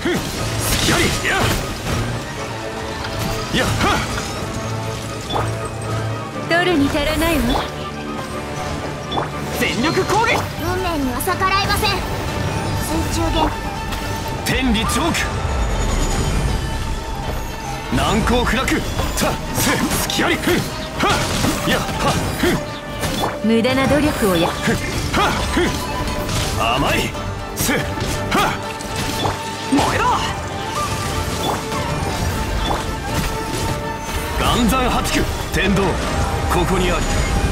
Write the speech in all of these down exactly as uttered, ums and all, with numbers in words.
ふんすきありややは取るに足らないわ。 全力攻撃。 運命には逆らえません。水中弦天理チョーク難攻不落たせすきありふんはやはふん無駄な努力をやふんはふん甘いせは燃えろ岩山八九天道ここにあり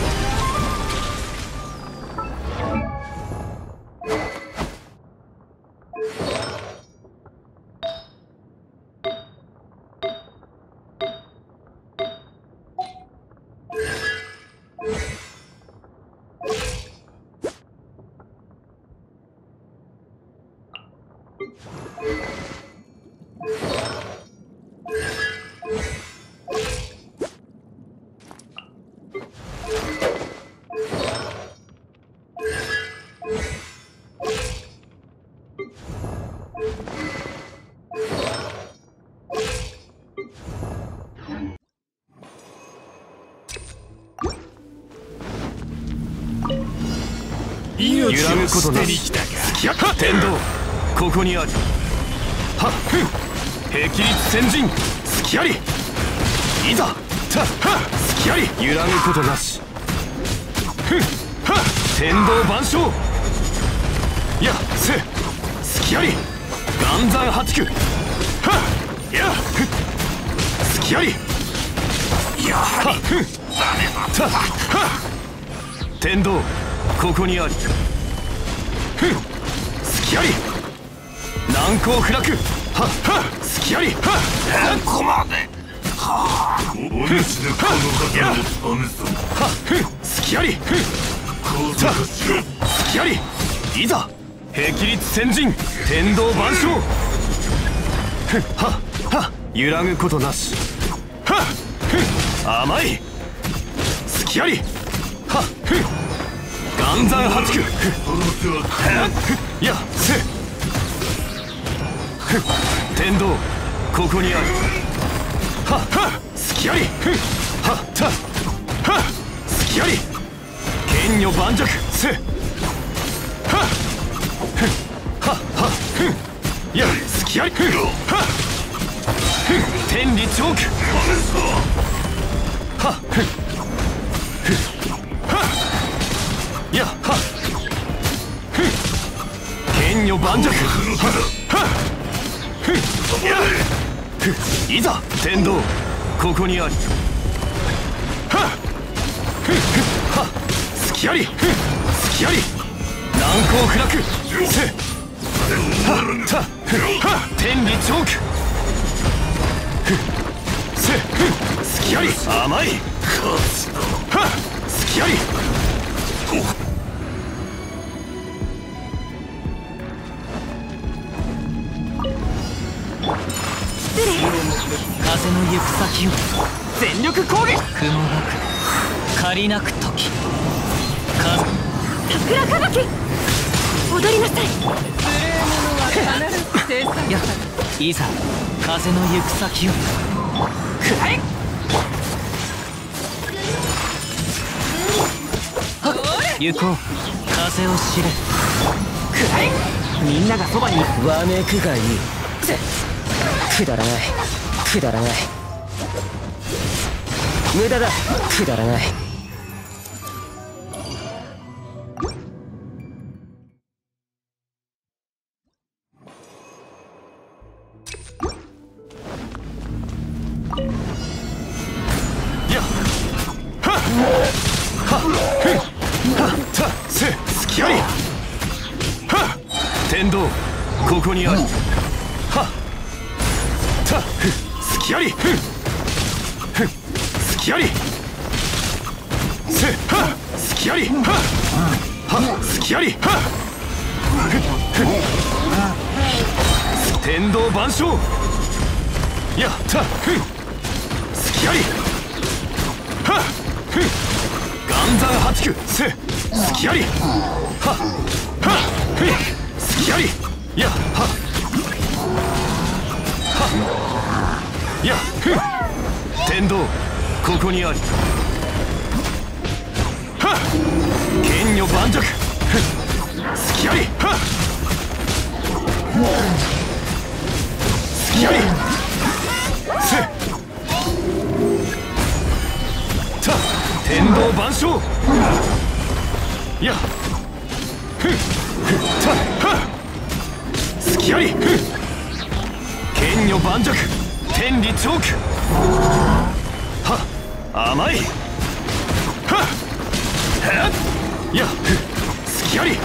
揺らぐことなし天道ここにありはっふん霹靂先陣すきありいざたはすきあり揺らぐことなしふんは天道万象やせすきあり岩山八九はやふすきありやはりふんたは天道ここにありふんすきあり難攻不落ははすきありはここまではあお主でこの方を試すはふんすきありふんさすきありいざ霹靂先陣天道万象ふんはは揺らぐことなしはふん甘いすきありはふん岩山八九やせ天道ここにありははすきありはったはすきあり剣女盤石せはははふんやすきありふんはふん天理チョークはふんふんやはふん剣女盤石ははふんやふんいざ天道ここにありはふんふんはすきありふんすきあり難攻不落せはたふんは天理チョークふんせふんすきあり甘いはすきあり風の行く先を全力攻撃雲なく借りなく時風桜吹雪踊りなさい。 やいざ風の行く先をくらえ行こう風を知れくらえみんながそばにわめくがいいくだらないくだらない無駄だくだらないやはっはっふんはったせすきありは天道ここにありはたふすきありふんふんすきありせはすきありははすきありはふんふん天道万象やったふんすきありはふん岩山八九せすきありははふんすきありやは天道ここにあり。はっ剣女盤石。隙あり。はっ隙あり。せた天道万象。やふっふったはっ隙あり。ふっ剣女盤石。天理チョーク。はっ甘い。はっはっやふっ隙あり。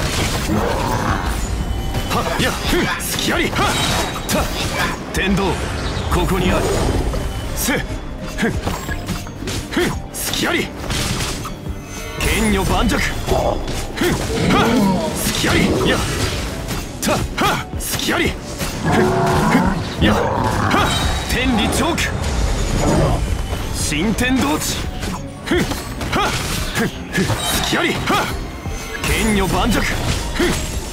はっやふっ隙あり。はった天道ここにある。せふっふっ隙あり。剣女盤石。ふっはっ隙あり。やたはっ隙あり。ふっふっやはっ天理チョーク。新天道地。ふっはっふっふっ隙あり。はっ剣女盤石。ふっ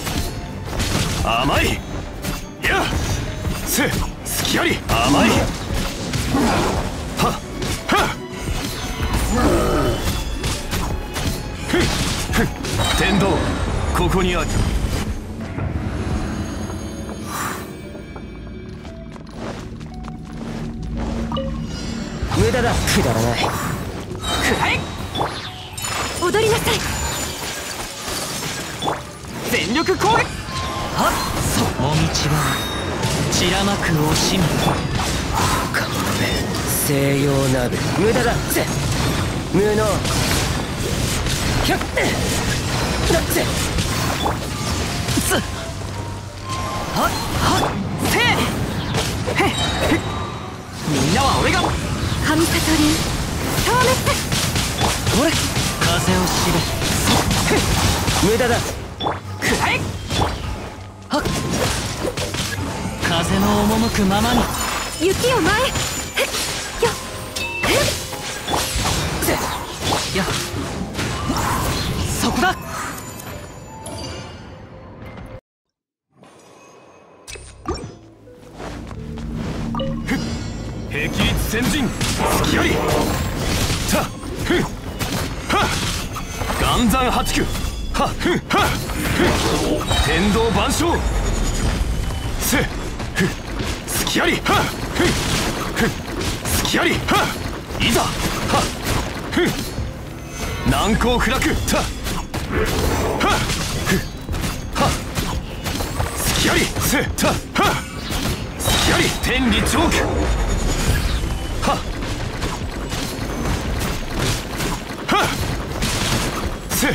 甘い。やせ隙あり。甘い。はっはっふっふっ天道ここにある。 無駄だ。くだらない。 踊りなさい。 全力攻撃。はっそもみちは散らまく惜しみ。かもめ西洋鍋。無駄だ。ぜ無能。ひゃっなぜつはっはっせへっみんなは俺が神里流消滅。 俺風をしべ。無駄だ。くらえ。はっ風の赴くままに。 雪を前へ。よっぜやそこだ。 霹靂先陣隙あり。たふんはっ岩山八九。はっふんはっふん天道万象。せふん隙あり。はっふんふん隙あり。はっいざ。はっふん難攻不落。たはっふんはっ隙あり。せたはっ隙あり。天理チョーク。はっはっせ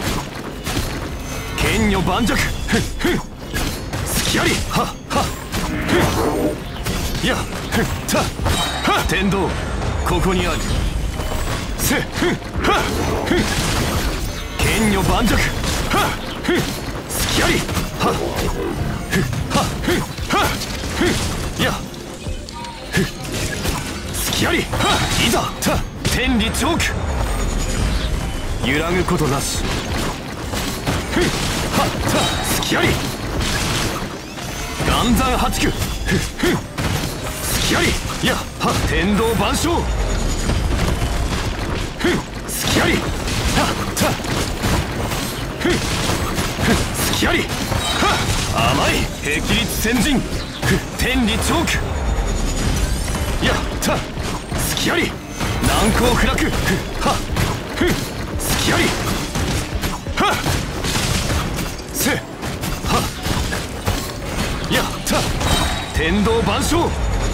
剣女盤石。ふんふん隙あり。はっはっふんやふんたはっ天道ここにあり。せふんはっふん剣女盤石。はっふん隙あり。はっふんはっふんはっふんやふん隙あり。はっいざた天理チョーク。揺らぐことなし。ふんはった隙あり。岩山八九。ふんふん隙あり。やはっ天道万象。ふん隙あり。はったふんふん隙あり。はっ甘い。霹靂先陣。ふん天理チョーク。やった隙あり。難攻不落。ふんはっふん隙あり。はっせはっやった天道万象。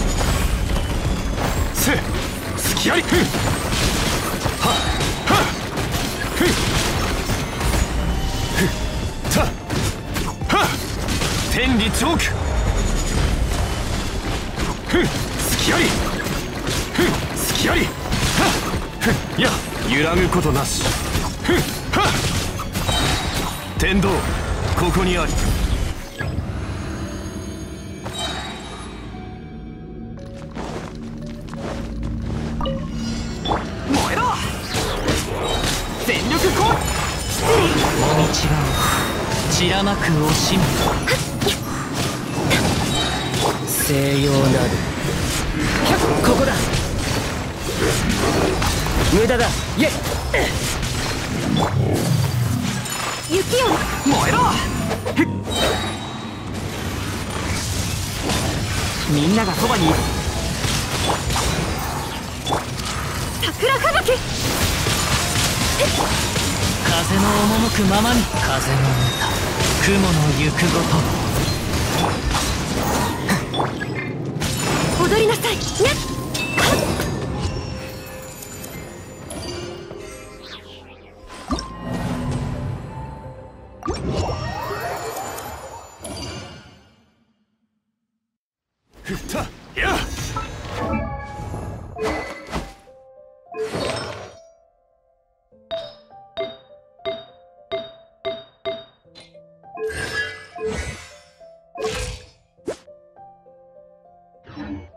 せ隙あり。ふんはっはっふんふんたはっ天理チョーク。ふん隙あり。ふん隙あり。はっふんや揺らぐことなし。ふんはっ天道ここにあり。 燃えろ。全力攻撃。もみちが散らまく惜しみ。西洋なる。ひゃっここだ。 無駄だ。イエッ。 雪よ燃えろ。みんながそばにいる。 桜吹雪。 風の赴くままに。風の歌、雲の行くごと。 踊りなさい。ねっ。 ふったやっ。 うん